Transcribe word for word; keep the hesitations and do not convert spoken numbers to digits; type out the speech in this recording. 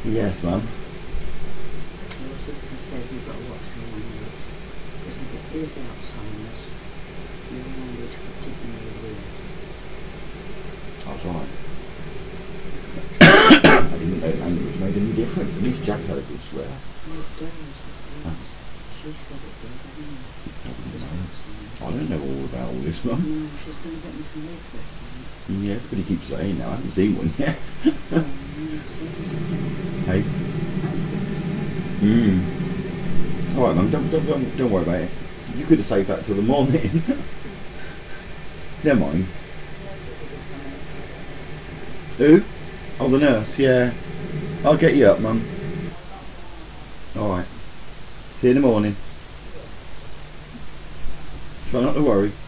Yes, Mum. Your sister said you've got to watch your language. Because if it is Alzheimer's, your language particularly weird. I'll try. I didn't know language made any difference. At least Jack's had a good swear. Well, it does, it does. She said it does, anyway. I don't know all about all this, Mum. No, she's going to get me some leaflets, I think. Yeah, everybody keeps saying that. I haven't seen one yet. Oh, no, seriously. Hey? I'm seriously. Hmm. Alright, Mum, don't, don't, don't, don't worry about it. You could have saved that till the morning. Never mind. Who? Oh, the nurse, yeah. I'll get you up, Mum. Alright. See you in the morning. Try not to worry.